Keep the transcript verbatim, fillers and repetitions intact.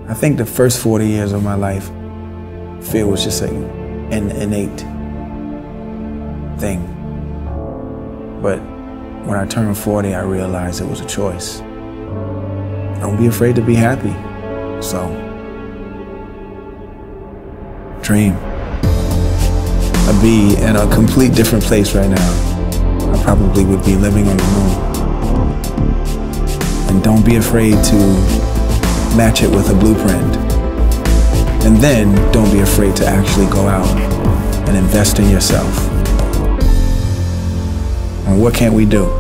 I think the first forty years of my life, fear was just an innate thing. But when I turned forty, I realized it was a choice. Don't be afraid to be happy. So, dream. I'd be in a complete different place right now. I probably would be living on the moon. And don't be afraid to match it with a blueprint. And then don't be afraid to actually go out and invest in yourself. And what can't we do?